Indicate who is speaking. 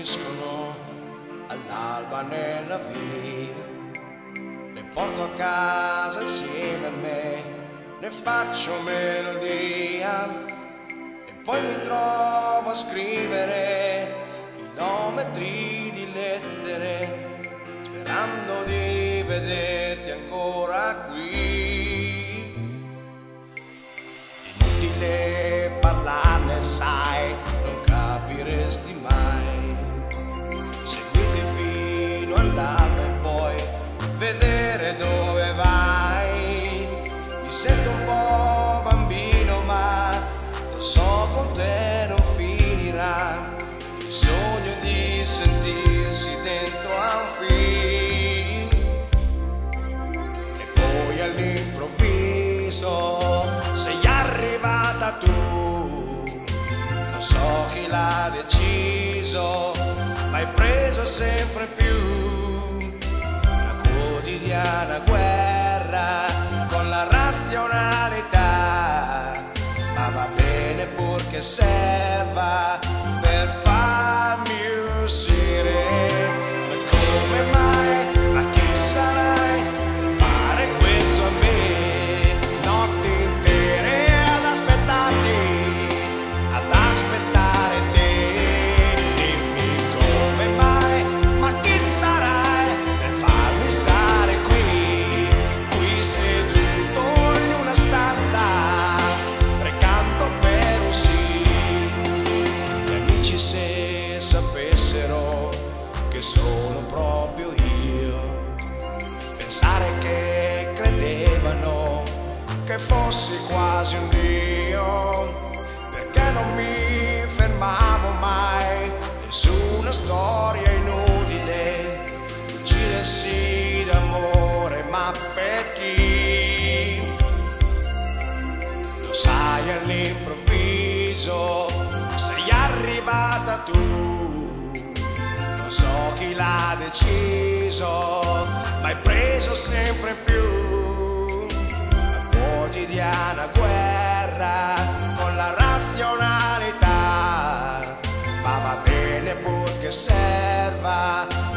Speaker 1: finiscono all'alba nella via, le porto a casa insieme a me, ne faccio melodia e poi mi trovo a scrivere chilometri di lettere, sperando di vederti ancora qui. Inutile parlarne, sai, non capiresti mai. Seguirti fino all'alba e poi vedere dove vai. Mi sento un po' bambino, ma lo so con te non finirà. Il sogno di sentirsi dentro a un film. E poi all'improvviso sei arrivata tu. Non so chi l'ha deciso, ma hai preso sempre più. Una quotidiana guerra con la razionalità, ma va bene purché serva per farmi uscire. Ma come mai? Ma chi sarai per fare questo a me? Notti intere ad aspettare te. Dimmi come mai? Ma chi sarai per farmi stare qui seduto in una stanza, pregando per un sì. Gli amici se sapessero che sono proprio io, pensare che credevano che fossi quasi un dio, perché non mi fermavo mai, nessuna storia inutile, uccidersi d'amore, ma per chi? Lo sai, all'improvviso sei arrivata tu. Non so chi l'ha deciso, ma hai preso sempre più. Una quotidiana guerra con la razionalità, ma va bene purché serva